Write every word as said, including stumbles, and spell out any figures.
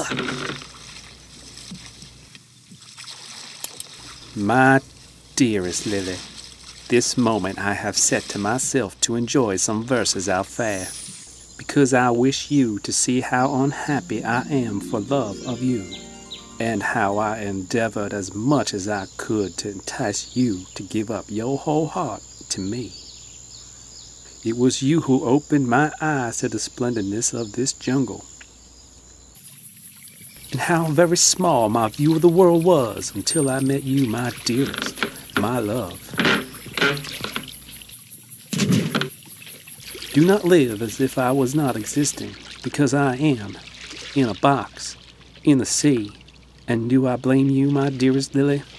My dearest Lily, this moment I have set to myself to enjoy some verses out fair, because I wish you to see how unhappy I am for love of you, and how I endeavored as much as I could to entice you to give up your whole heart to me. It was you who opened my eyes to the splendidness of this jungle, and how very small my view of the world was until I met you, my dearest, my love. Do not live as if I was not existing, because I am, in a box, in the sea. And do I blame you, my dearest Lily?